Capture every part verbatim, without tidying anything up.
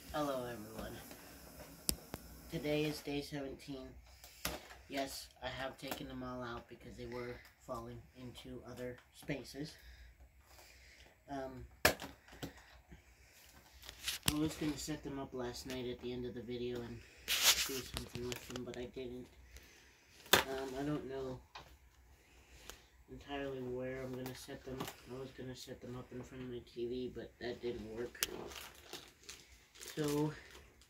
Hello everyone. Today is day seventeen. Yes, I have taken them all out because they were falling into other spaces. Um, I was going to set them up last night at the end of the video and do something with them, but I didn't. Um, I don't know entirely where I'm going to set them. I was going to set them up in front of my T V, but that didn't work. So,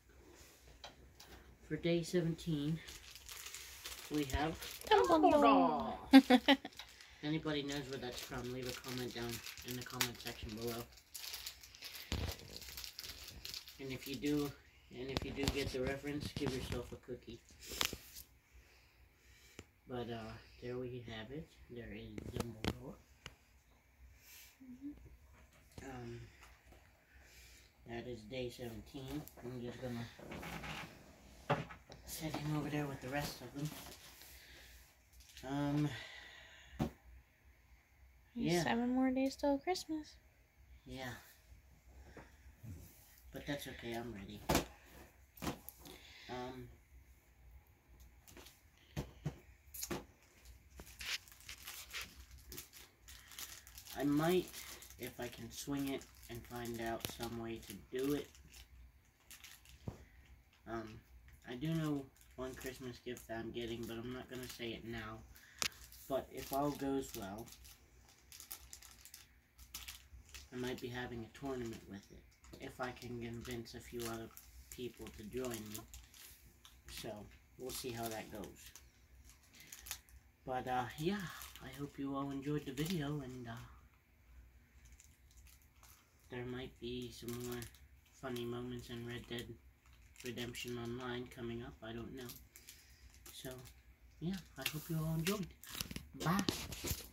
for day seventeen, we have Dumbledore. Anybody knows where that's from, leave a comment down in the comment section below. And if you do, and if you do get the reference, give yourself a cookie. But, uh, there we have it. There is Dumbledore. Um, that is day seventeen. I'm just gonna set him over there with the rest of them. Um, yeah. Seven more days till Christmas. Yeah. But that's okay, I'm ready. Um, I might, if I can swing it and find out some way to do it. Um, I do know one Christmas gift that I'm getting, but I'm not going to say it now. But if all goes well, I might be having a tournament with it. If I can convince a few other people to join me. So, we'll see how that goes. But, uh, yeah, I hope you all enjoyed the video, and, uh, there might be some more funny moments in Red Dead Redemption Online coming up, I don't know. So, yeah, I hope you all enjoyed. Bye!